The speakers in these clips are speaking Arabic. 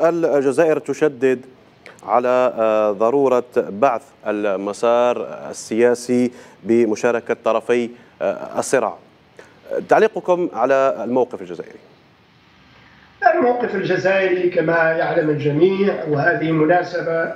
الجزائر تشدد على ضرورة بعث المسار السياسي بمشاركة طرفي الصراع. تعليقكم على الموقف الجزائري؟ الموقف الجزائري كما يعلم الجميع، وهذه مناسبة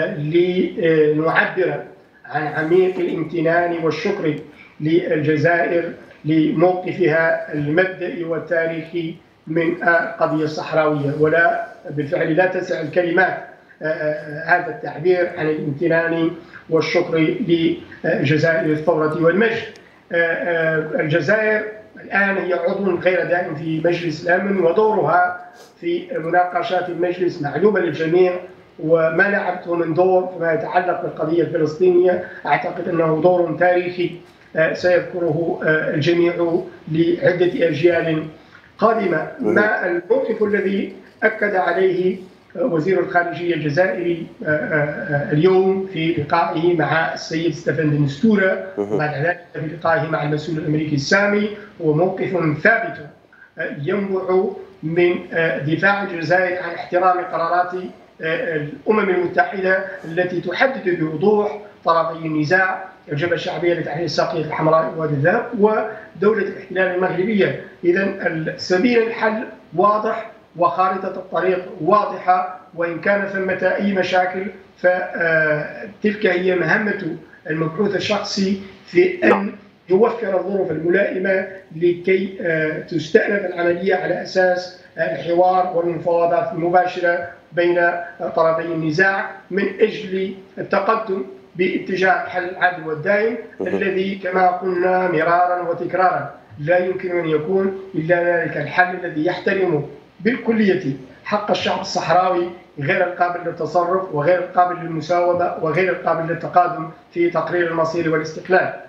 لنعبر عن عميق الامتنان والشكر للجزائر لموقفها المبدئي والتاريخي من القضية الصحراوية، ولا بالفعل لا تسع الكلمات هذا التعبير عن الامتنان والشكر لجزائر الثورة والمجد. الجزائر الآن هي عضو غير دائم في مجلس الأمن، ودورها في مناقشات المجلس معلومة للجميع، وما لعبته من دور فيما يتعلق بالقضية الفلسطينية أعتقد أنه دور تاريخي سيذكره الجميع لعدة أجيال قادمة. ما الموقف الذي أكد عليه وزير الخارجية الجزائري اليوم في لقائه مع السيد ستيفان دي مستورة، وبعد ذلك في لقائه مع المسؤول الأمريكي السامي، هو موقف ثابت ينبع من دفاع الجزائر عن احترام قرارات الأمم المتحدة التي تحدد بوضوح طرفي النزاع: الجبهة الشعبية لتحرير الساقية الحمراء ووادي الذهب ودولة الاحتلال المغربية. إذن سبيل الحل واضح وخارطة الطريق واضحة، وإن كان ثمة أي مشاكل فتلك هي مهمة المبعوث الشخصي في أن يوفر الظروف الملائمة لكي تستأنف العملية على أساس الحوار والمفاوضات المباشرة بين طرفي النزاع من أجل التقدم باتجاه الحل العادل والدائم الذي كما قلنا مرارا وتكرارا لا يمكن أن يكون إلا ذلك الحل الذي يحترم بالكلية حق الشعب الصحراوي، غير القابل للتصرف وغير القابل للمساومة وغير القابل للتقادم في تقرير المصير والاستقلال.